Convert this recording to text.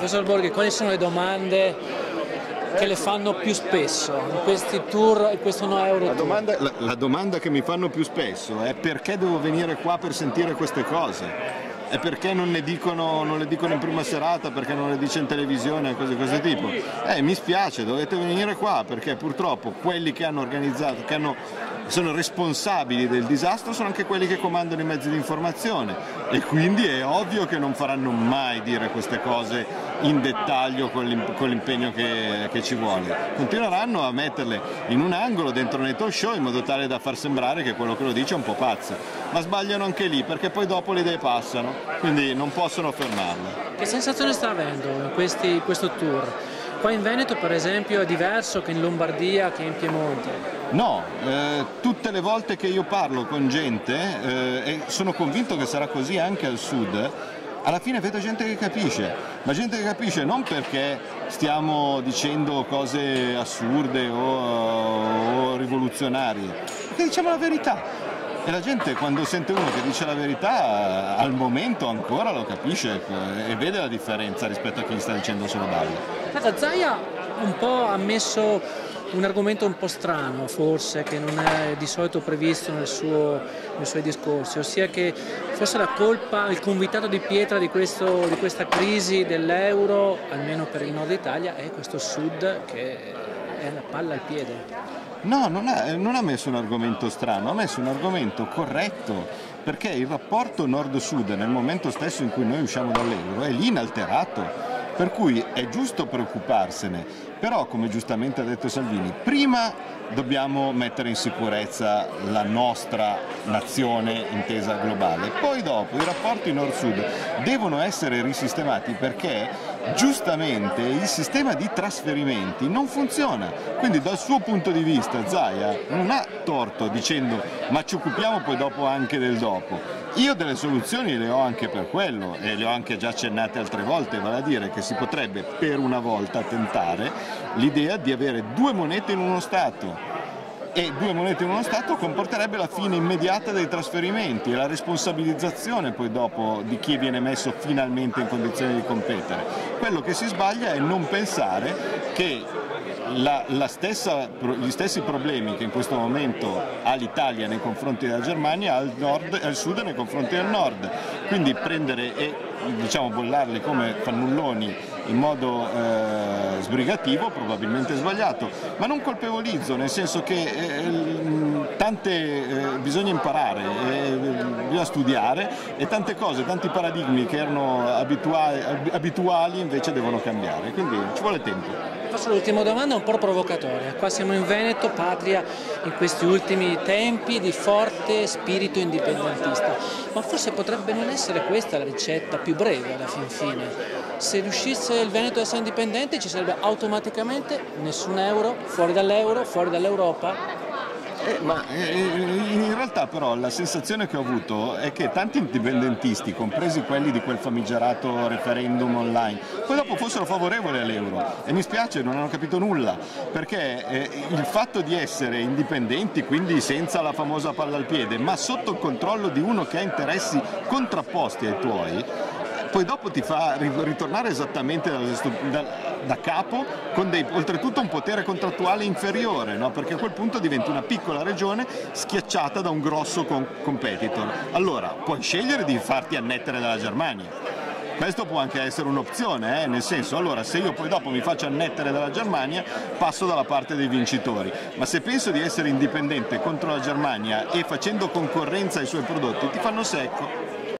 Professor Borghi, quali sono le domande che le fanno più spesso in questi tour e questo No Euro Tour? La domanda che mi fanno più spesso è: perché devo venire qua per sentire queste cose? E perché non le dicono in prima serata, perché non le dice in televisione, cose di questo tipo? Mi spiace, dovete venire qua, perché purtroppo quelli che hanno organizzato, sono responsabili del disastro, sono anche quelli che comandano i mezzi di informazione, e quindi è ovvio che non faranno mai dire queste cose in dettaglio con l'impegno che ci vuole. Continueranno a metterle in un angolo dentro nei talk show in modo tale da far sembrare che quello che lo dice è un po' pazzo, ma sbagliano anche lì, perché poi dopo le idee passano, quindi non possono fermarle. Che sensazione sta avendo in questo tour? Qua in Veneto per esempio è diverso che in Lombardia, che in Piemonte? No, tutte le volte che io parlo con gente, e sono convinto che sarà così anche al sud, alla fine vedo gente che capisce, ma gente che capisce non perché stiamo dicendo cose assurde o rivoluzionarie, perché diciamo la verità. E la gente, quando sente uno che dice la verità, al momento ancora lo capisce e vede la differenza rispetto a chi gli sta dicendo solo balle. Zaia un po' ha messo un argomento un po' strano, forse, che non è di solito previsto nei suoi discorsi, ossia che forse la colpa, il convitato di pietra di questa crisi dell'euro, almeno per il nord Italia, è questo sud che è la palla al piede. No, non ha messo un argomento strano, ha messo un argomento corretto, perché il rapporto nord-sud nel momento stesso in cui noi usciamo dall'euro è lì inalterato. Per cui è giusto preoccuparsene, però come giustamente ha detto Salvini, prima dobbiamo mettere in sicurezza la nostra nazione intesa globale, poi dopo i rapporti nord-sud devono essere risistemati, perché giustamente il sistema di trasferimenti non funziona. Quindi dal suo punto di vista Zaia non ha torto dicendo ma ci occupiamo poi dopo anche del dopo. Io delle soluzioni le ho anche per quello, e le ho anche già accennate altre volte, vale a dire che si potrebbe per una volta tentare l'idea di avere due monete in uno Stato, e due monete in uno Stato comporterebbe la fine immediata dei trasferimenti e la responsabilizzazione poi dopo di chi viene messo finalmente in condizioni di competere. Quello che si sbaglia è non pensare che gli stessi problemi che in questo momento ha l'Italia nei confronti della Germania al sud nei confronti del nord, quindi prendere e bollarli come fannulloni in modo sbrigativo probabilmente sbagliato, ma non colpevolizzo, nel senso che bisogna imparare, bisogna studiare, e tante cose, tanti paradigmi che erano abituali invece devono cambiare, quindi ci vuole tempo. Faccio l'ultima domanda un po' provocatoria. Qua siamo in Veneto, patria in questi ultimi tempi di forte spirito indipendentista, ma forse potrebbe non essere questa la ricetta più breve alla fin fine. Se riuscisse il Veneto a essere indipendente ci sarebbe automaticamente nessun euro, fuori dall'Europa? In realtà però la sensazione che ho avuto è che tanti indipendentisti, compresi quelli di quel famigerato referendum online, poi dopo fossero favorevoli all'euro, e mi spiace, non hanno capito nulla, perché il fatto di essere indipendenti, quindi senza la famosa palla al piede, ma sotto il controllo di uno che ha interessi contrapposti ai tuoi, poi dopo ti fa ritornare esattamente da capo, con oltretutto un potere contrattuale inferiore, no? Perché a quel punto diventi una piccola regione schiacciata da un grosso competitor. Allora puoi scegliere di farti annettere dalla Germania. Questo può anche essere un'opzione, nel senso, allora se io poi dopo mi faccio annettere dalla Germania passo dalla parte dei vincitori, ma se penso di essere indipendente contro la Germania e facendo concorrenza ai suoi prodotti ti fanno secco.